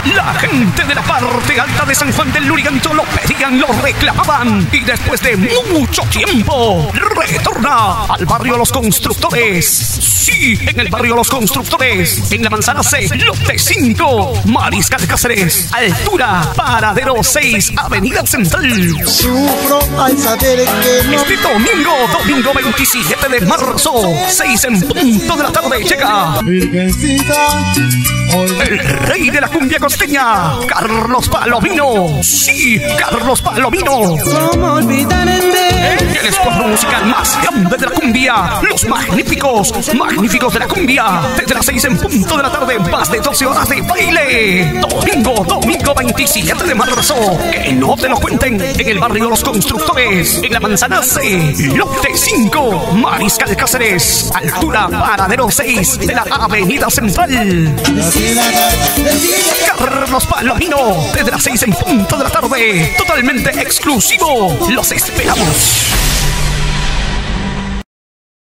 La gente de la parte alta de San Juan del Lurigancho lo pedían, lo reclamaban. Y después de mucho tiempo, retorna al barrio Los Constructores. Sí, en el barrio Los Constructores, en la manzana C, lote 5, Mariscal Cáceres, altura, paradero 6, avenida Central. Sufro al saber que no. Este domingo 27 de marzo, 6 en punto de la tarde, llega Virgencita, el rey de la cumbia costeña, Carlos Palomino. Sí, Carlos Palomino. ¿cómo olvidar El escuadrón musical más grande de la cumbia, los magníficos de la cumbia, desde las 6 en punto de la tarde, más de 12 horas de baile. Domingo 27 de marzo, que no te lo cuenten, en el barrio Los Constructores, en la manzana C, lote 5, Mariscal Cáceres, altura, paradero 6 de la avenida Central. Carlos Palomino, desde las 6 en punto de la tarde, totalmente exclusivo. Los esperamos.